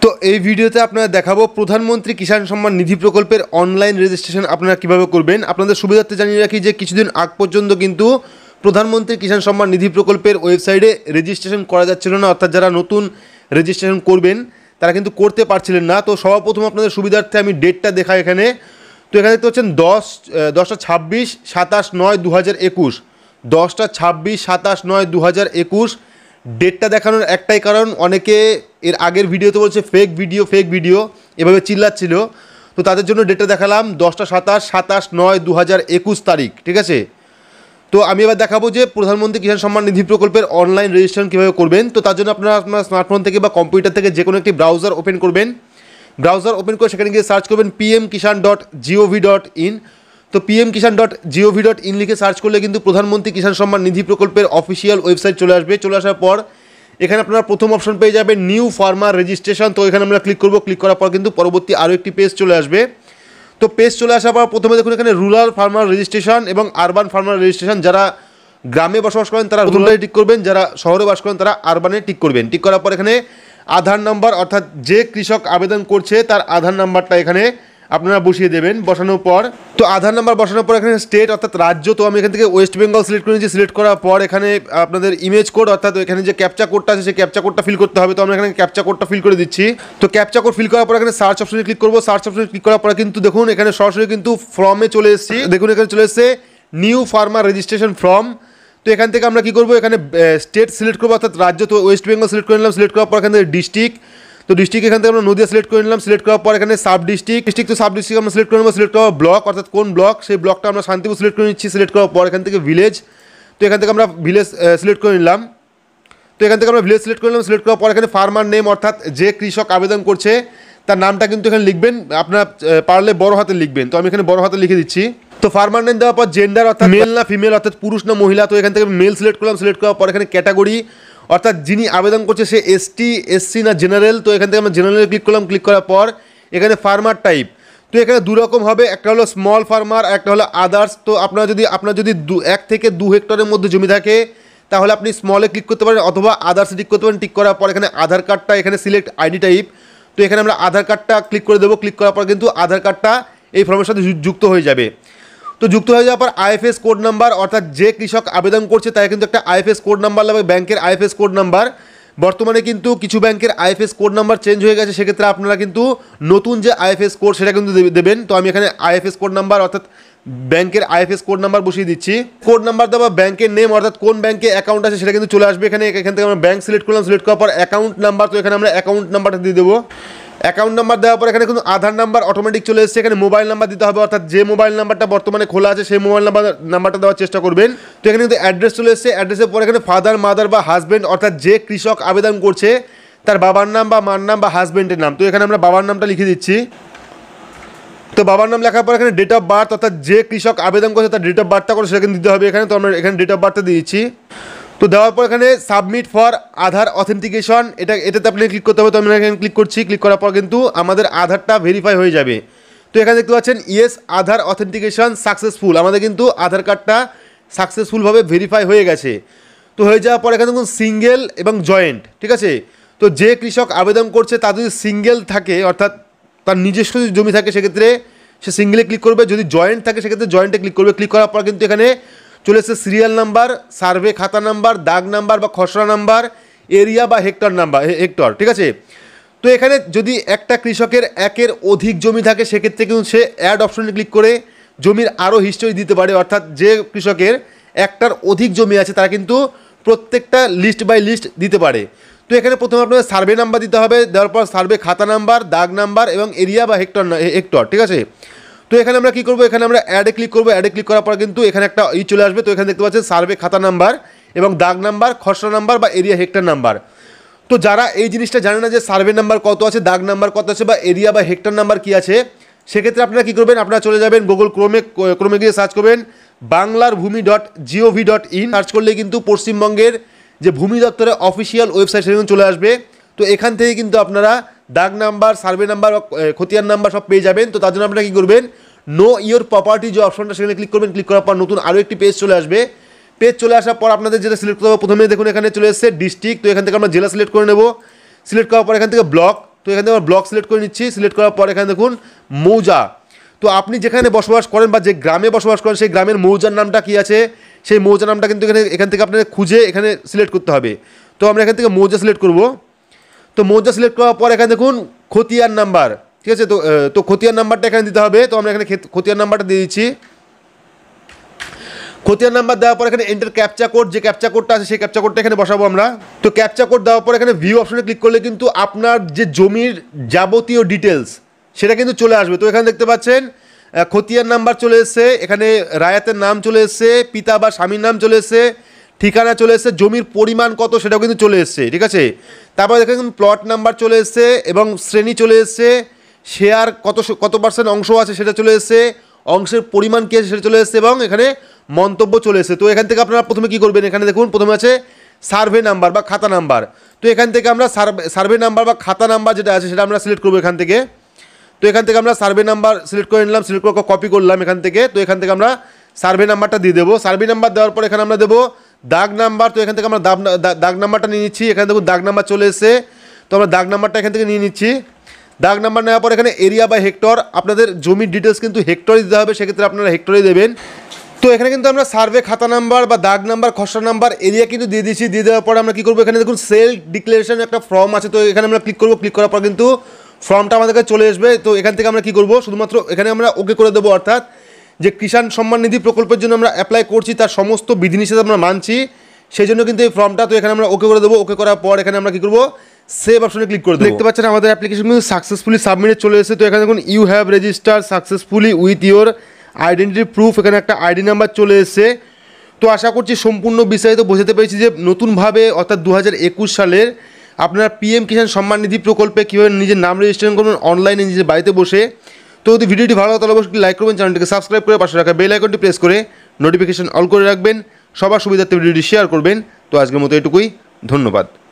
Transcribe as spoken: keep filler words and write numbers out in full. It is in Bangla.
তো এই ভিডিওতে আপনারা দেখাবো প্রধানমন্ত্রী কিষাণ সম্মান নিধি প্রকল্পের অনলাইন রেজিস্ট্রেশন আপনারা কিভাবে করবেন। আপনাদের সুবিধার্থে জানিয়ে রাখি যে কিছুদিন আগ পর্যন্ত কিন্তু প্রধানমন্ত্রী কিষাণ সম্মান নিধি প্রকল্পের ওয়েবসাইটে রেজিস্ট্রেশন করা যাচ্ছিল না, অর্থাৎ যারা নতুন রেজিস্ট্রেশন করবেন তারা কিন্তু করতে পারছিলেন না। তো সর্বপ্রথম আপনাদের সুবিধার্থে আমি ডেটটা দেখাই এখানে। তো এখানে দেখতে পাচ্ছেন দশ দশটা ছাব্বিশ সাতাশ নয় দু হাজার একুশ দশটা ছাব্বিশ সাতাশ নয় দু হাজার একুশ ডেটটা দেখানোর একটাই কারণ, অনেকে এর আগের ভিডিওতে বলছে ফেক ভিডিও ফেক ভিডিও এভাবে চিল্লাচ্ছিল, তো তাদের জন্য ডেটটা দেখালাম দশটা সাতাশ সাতাশ নয় দু হাজার একুশ তারিখ, ঠিক আছে। তো আমি এবার দেখাবো যে প্রধানমন্ত্রী কিষাণ সম্মান নিধি প্রকল্পের অনলাইন রেজিস্ট্রেশন কীভাবে করবেন। তো তার জন্য আপনারা আপনার স্মার্টফোন থেকে বা কম্পিউটার থেকে যে কোনো একটি ব্রাউজার ওপেন করবেন। ব্রাউজার ওপেন করে সেখানে গিয়ে সার্চ করবেন PM Kisan dot gov dot in. তো PM Kisan dot gov dot in লিখে সার্চ করলে কিন্তু প্রধানমন্ত্রী কিষাণ সম্মান নিধি প্রকল্পের অফিসিয়াল ওয়েবসাইট চলে আসবে। চলে আসার পর এখানে আপনারা প্রথম অপশন পেয়ে যাবেন নিউ ফার্মার রেজিস্ট্রেশন। তো এখানে আমরা ক্লিক করব। ক্লিক করার পর কিন্তু পরবর্তী আরও একটি পেজ চলে আসবে। তো পেজ চলে আসার পর প্রথমে দেখুন এখানে রুরাল ফার্মার রেজিস্ট্রেশন এবং আরবান ফার্মার রেজিস্ট্রেশন। যারা গ্রামে বসবাস করেন তারা রুরালে টিক করবেন, যারা শহরে বাস করেন তারা আরবানে টিক করবেন। টিক করার পর এখানে আধার নাম্বার, অর্থাৎ যে কৃষক আবেদন করছে তার আধার নাম্বারটা এখানে আপনারা বসিয়ে দেবেন। বসানোর পর তো আধার নাম্বার বসানোর পর এখানে স্টেট অর্থাৎ রাজ্য, তো আমি এখান থেকে ওয়েস্ট বেঙ্গল সিলেক্ট করে নিয়েছি। সিলেক্ট করার পর এখানে আপনাদের ইমেজ কোড অর্থাৎ এখানে যে ক্যাপচা কোডটা আছে সেই ক্যাপচা কোডটা ফিল করতে হবে। তো আমরা এখানে ক্যাপচা কোডটা ফিল করে দিচ্ছি। তো ক্যাপচা কোড ফিল করার পর এখানে সার্চ অপশনে ক্লিক করবো। সার্চ অপশনে ক্লিক করার পর কিন্তু দেখুন এখানে সরাসরি কিন্তু ফর্মে চলে এসেছি। দেখুন এখানে চলে এসেছে নিউ ফার্মার রেজিস্ট্রেশন ফর্ম। তো এখান থেকে আমরা কী করবো, এখানে স্টেট সিলেক্ট করবো অর্থাৎ রাজ্য। তো ওয়েস্ট বেঙ্গল সিলেক্ট করে নিলাম। সিলেক্ট করার পর এখান থেকে ডিস্ট্রিক্ট, তো ডিস্ট্রিক্ট এখান থেকে আমরা নদিয়া সিলেক্ট করে নিলাম। সিলেক্ট করার পর এখানে সাব ডিস্ট্রিক্ট ডিস্ট্রিক্ট তো সাব ডিস্ট্রিক্ট আমরা সিলেক্ট করে নেবো। সিলেক্ট করার ব্লক অর্থাৎ কোন ব্লক, সেই ব্লকটা আমরা শান্তিপুর সিলেক্ট করে নিচ্ছি। সিলেক্ট করার পর এখান থেকে ভিলেজ, তো এখান থেকে আমরা ভিলেজ সিলেক্ট করে নিলাম। তো এখান থেকে আমরা ভিলেজ সিলেক্ট করে নিলাম। সিলেক্ট করার পর এখানে ফার্মার নেম অর্থাৎ যে কৃষক আবেদন করছে তার নামটা কিন্তু এখানে লিখবেন, আপনারা পারলে বড় হাতে লিখবেন। তো আমি এখানে বড় হাতে লিখে দিচ্ছি। তো ফার্মার নেম দেওয়ার পর জেন্ডার অর্থাৎ মেল না ফিমেল অর্থাৎ পুরুষ না মহিলা, তো এখান থেকে মেল সিলেক্ট করলাম। সিলেক্ট করার পর এখানে ক্যাটাগরি অর্থাৎ যিনি আবেদন করছে সে এসটি এসসি না জেনারেল, তো এখান থেকে আমরা জেনারেলে ক্লিক করলাম। ক্লিক করার পর এখানে ফার্মার টাইপ, তো এখানে দু রকম হবে, একটা হলো স্মল ফার্মার, একটা হলো আদার্স। তো আপনারা যদি আপনার যদি দু এক থেকে দু হেক্টরের মধ্যে জমি থাকে তাহলে আপনি স্মলে ক্লিক করতে পারেন অথবা আদার্সে ক্লিক করতে পারেন। টিক করার পর এখানে আধার কার্ডটা এখানে সিলেক্ট আইডি টাইপ, তো এখানে আমরা আধার কার্ডটা ক্লিক করে দেবো। ক্লিক করার পর কিন্তু আধার কার্ডটা এই ফর্মের সাথে যুক্ত হয়ে যাবে। তো যুক্ত হয়ে যাওয়ার পর আইএফএস কোড নাম্বার অর্থাৎ যে কৃষক আবেদন করছে তাই কিন্তু একটা আইএফএস কোড নাম্বার লাগবে, ব্যাংকের আইএফএস কোড নাম্বার। বর্তমানে কিন্তু কিছু ব্যাংকের আইএফএস কোড নাম্বার চেঞ্জ হয়ে গেছে, সেক্ষেত্রে আপনারা কিন্তু নতুন যে আইএফএস কোড সেটা কিন্তু দেবেন। তো আমি এখানে আইএফএস কোড নাম্বার অর্থাৎ ব্যাংকের আইএফএস কোড নাম্বার বসিয়ে দিচ্ছি। কোড নাম্বার দেওয়া ব্যাংকের নেম অর্থাৎ কোন ব্যাংকে অ্যাকাউন্ট আছে সেটা কিন্তু চলে আসবে এখানে। এখান থেকে আমরা ব্যাংক সিলেক্ট করলাম। সিলেক্ট করার পর অ্যাকাউন্ট নাম্বার, তো এখানে আমরা অ্যাকাউন্ট নাম্বারটা দিয়ে দেবো। অ্যাকাউন্ট নাম্বার দেওয়ার পর এখানে কিন্তু আধার নাম্বার অটোমেটিক চলে এসেছে। এখানে মোবাইল নাম্বার দিতে হবে অর্থাৎ যে মোবাইল নাম্বারটা বর্তমানে খোলা আছে সেই মোবাইল নাম্বার নাম্বারটা দেওয়ার চেষ্টা করবেন। তো এখানে কিন্তু অ্যাড্রেস চলে এসেছে। অ্যাড্রেসের পর এখানে ফাদার মাদার বা হাজব্যান্ড অর্থাৎ যে কৃষক আবেদন করছে তার বাবার নাম বা মার নাম বা হাজব্যান্ডের নাম, তো এখানে আমরা বাবার নামটা লিখে দিচ্ছি। তো বাবার নাম লেখার পর এখানে ডেট অফ বার্থ অর্থাৎ যে কৃষক আবেদন করছে তার ডেট অফ বার্থটা করে সেখানে দিতে হবে এখানে। তো আমরা এখানে ডেট অফ বার্থটা দিয়েছি। তো দেওয়ার পর এখানে সাবমিট ফর আধার অথেন্টিকেশন, এটা এটাতে আপনি ক্লিক করতে হবে। তো আমরা এখানে ক্লিক করছি। ক্লিক করার পর কিন্তু আমাদের আধারটা ভেরিফাই হয়ে যাবে। তো এখানে দেখতে পাচ্ছেন ইয়েস আধার অথেন্টিকেশন সাকসেসফুল, আমাদের কিন্তু আধার কার্ডটা সাকসেসফুলভাবে ভেরিফাই হয়ে গেছে। তো হয়ে যাওয়ার পর এখানে দেখুন সিঙ্গেল এবং জয়েন্ট, ঠিক আছে। তো যে কৃষক আবেদন করছে তার যদি সিঙ্গেল থাকে অর্থাৎ তার নিজস্ব যদি জমি থাকে সেক্ষেত্রে সে সিঙ্গেলে ক্লিক করবে, যদি জয়েন্ট থাকে সেক্ষেত্রে জয়েন্টে ক্লিক করবে। ক্লিক করার পর কিন্তু এখানে চলে এসেছে সিরিয়াল নাম্বার, সার্ভে খাতা নাম্বার, দাগ নাম্বার বা খসড়া নাম্বার, এরিয়া বা হেক্টর নাম্বার হেক্টর, ঠিক আছে। তো এখানে যদি একটা কৃষকের একের অধিক জমি থাকে সেক্ষেত্রে কিন্তু সে অ্যাড অপশনে ক্লিক করে জমির আরও হিস্টোরি দিতে পারে, অর্থাৎ যে কৃষকের একটার অধিক জমি আছে তারা কিন্তু প্রত্যেকটা লিস্ট বাই লিস্ট দিতে পারে। তো এখানে প্রথমে আপনাদের সার্ভে নাম্বার দিতে হবে, দেওয়ার পর সার্ভে খাতা নাম্বার, দাগ নাম্বার এবং এরিয়া বা হেক্টর হেক্টর, ঠিক আছে। তো এখানে আমরা কী করবো, এখানে আমরা অ্যাডে ক্লিক করবো। অ্যাডে ক্লিক করার পর কিন্তু এখানে একটা ই চলে আসবে। তো এখানে দেখতে পাচ্ছেন সার্ভে খাতা নাম্বার এবং দাগ নাম্বার, খসড়া নাম্বার বা এরিয়া হেক্টর নাম্বার। তো যারা এই জিনিসটা জানে না যে সার্ভে নাম্বার কত আছে, দাগ নাম্বার কত আছে বা এরিয়া বা হেক্টর নাম্বার কী আছে, সেক্ষেত্রে আপনারা কী করবেন, আপনারা চলে যাবেন গুগল ক্রোমে ক্রোমে গিয়ে সার্চ করবেন বাংলার ভূমি dot gov dot in. Search করলে কিন্তু পশ্চিমবঙ্গের যে ভূমি দপ্তরের অফিসিয়াল ওয়েবসাইট সেখানে চলে আসবে। তো এখান থেকে কিন্তু আপনারা দাগ নাম্বার, সার্ভে নাম্বার, খতিয়ান নাম্বার সব পেয়ে যাবেন। তো তার জন্য আপনারা কী করবেন, নো ইয়োর প্রপার্টি যে অপশনটা সেখানে ক্লিক করবেন। ক্লিক করার পর নতুন আরও একটি পেজ চলে আসবে। পেজ চলে আসার পর আপনাদের যেটা সিলেক্ট করতে হবে, প্রথমে দেখুন এখানে চলে এসেছে ডিস্ট্রিক্ট, তো এখান থেকে আমরা জেলা সিলেক্ট করে নেব। সিলেক্ট করার পর এখান থেকে ব্লক, তো এখান থেকে আমরা ব্লক সিলেক্ট করে নিচ্ছি। সিলেক্ট করার পর এখানে দেখুন মৌজা, তো আপনি যেখানে বসবাস করেন বা যে গ্রামে বসবাস করেন সেই গ্রামের মৌজার নামটা কী আছে, সেই মৌজার নামটা কিন্তু এখানে এখান থেকে আপনাদের খুঁজে এখানে সিলেক্ট করতে হবে। তো আমরা এখান থেকে মৌজা সিলেক্ট করব। তো মৌজা সিলেক্ট করার পর এখানে দেখুন খতিয়ান নাম্বার, ঠিক আছে, তো তো খতিয়ান নাম্বারটা এখানে দিতে হবে। তো আমরা এখানে খতিয়ান নাম্বারটা দিয়ে দিচ্ছি। খতিয়ান নাম্বার দেওয়ার পর এখানে এন্টার ক্যাপচা কোড, যে ক্যাপচা কোডটা আছে সেই ক্যাপচা কোডটা এখানে বসাবো আমরা। তো ক্যাপচা কোড দেওয়ার পর এখানে ভিউ অপশনে ক্লিক করলে কিন্তু আপনার যে জমির যাবতীয় ডিটেলস সেটা কিন্তু চলে আসবে। তো এখানে দেখতে পাচ্ছেন খতিয়ান নাম্বার চলে এসছে, এখানে রায়াতের নাম চলে এসছে, পিতা বা স্বামীর নাম চলে এসছে, ঠিকানা চলে এসছে, জমির পরিমাণ কত সেটাও কিন্তু চলে এসছে, ঠিক আছে। তারপর দেখেন প্লট নাম্বার চলে এসছে এবং শ্রেণী চলে এসছে, শেয়ার কত কত পার্সেন্ট অংশ আছে সেটা চলে এসছে, অংশের পরিমাণ কী আছে সেটা চলে এসছে এবং এখানে মন্তব্য চলে এসছে। তো এখান থেকে আপনারা প্রথমে কী করবেন, এখানে দেখুন প্রথমে আছে সার্ভে নাম্বার বা খাতা নাম্বার। তো এখান থেকে আমরা সার্ভে সার্ভে নাম্বার বা খাতা নাম্বার যেটা আছে সেটা আমরা সিলেক্ট করবো এখান থেকে। তো এখান থেকে আমরা সার্ভে নাম্বার সিলেক্ট করে নিলাম, সিলেক্ট করে কপি করলাম এখান থেকে। তো এখান থেকে আমরা সার্ভে নাম্বারটা দিয়ে দেবো। সার্ভে নাম্বার দেওয়ার পর এখানে আমরা দেবো দাগ নাম্বার। তো এখান থেকে আমরা দাগ দাগ নাম্বারটা নিয়ে নিচ্ছি। এখানে দেখুন দাগ নাম্বার চলে এসেছে, তো আমরা দাগ নাম্বারটা এখান থেকে নিয়ে নিচ্ছি। দাগ নাম্বার নেওয়ার পর এখানে এরিয়া বা হেক্টর, আপনাদের জমির ডিটেলস কিন্তু হেক্টরে দিতে হবে, সেক্ষেত্রে আপনারা হেক্টরে দেবেন। তো এখানে কিন্তু আমরা সার্ভে খাতা নাম্বার বা দাগ নাম্বার, খসড়া নাম্বার, এরিয়া কিন্তু দিয়ে দিচ্ছি। দিয়ে দেওয়ার পর আমরা কী করবো, এখানে দেখুন সেলফ ডিক্লারেশন একটা ফর্ম আছে, তো এখানে আমরা ক্লিক করবো। ক্লিক করার পর কিন্তু ফর্মটা আমাদের কাছে চলে আসবে। তো এখান থেকে আমরা কী করবো, শুধুমাত্র এখানে আমরা ওকে করে দেবো, অর্থাৎ যে কিষাণ সম্মান নিধি প্রকল্পের জন্য আমরা অ্যাপ্লাই করছি তার সমস্ত বিধিনিষেধ আমরা মানছি, সেই জন্য কিন্তু এই ফর্মটা। তো এখানে আমরা ওকে করে দেবো। ওকে করার পর এখানে আমরা কী করবো, সেভ অপশনে ক্লিক করে দেবো। দেখতে পাচ্ছেন আমাদের অ্যাপ্লিকেশন কিন্তু সাকসেসফুলি সাবমিট চলে এসেছে। তো এখানে দেখুন you have register successfully with your identity proof, এখানে একটা আইডি নাম্বার চলে এসেছে। তো আশা করছি সম্পূর্ণ বিস্তারিত বোঝাতে পেরেছি যে নতুনভাবে অর্থাৎ দু হাজার একুশ সালের আপনার পিএম কিষাণ সম্মান নিধি প্রকল্পে কীভাবে নিজের নাম রেজিস্ট্রেশন করবেন অনলাইনে নিজের বাড়িতে বসে। তো যদি ভিডিওটি ভালো হয় তাহলে অবশ্যই লাইক করবেন, চ্যানেলটিকে সাবস্ক্রাইব করে পাশে রাখা বেল আইকনটি প্রেস করে নোটিফিকেশন অল করে রাখবেন, সবার সুবিধার্থে ভিডিওটি শেয়ার করবেন। তো আজকের মতো এটুকুই, ধন্যবাদ।